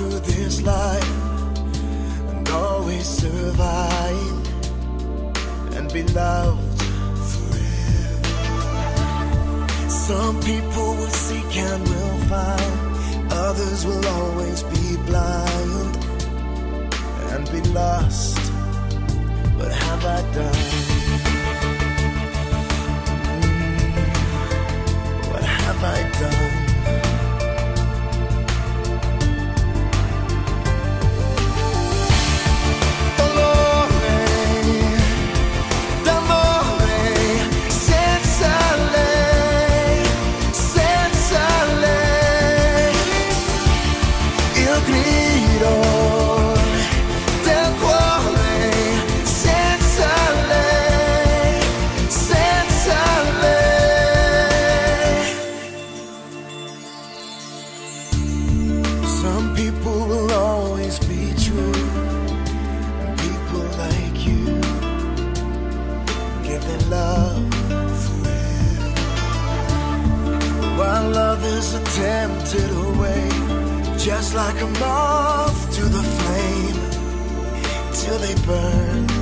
through this life and always survive and be loved forever. Some people will seek and will find, others will always be blind and be lost. What have I done? What have I done? Tempted away, just like a moth to the flame, till they burn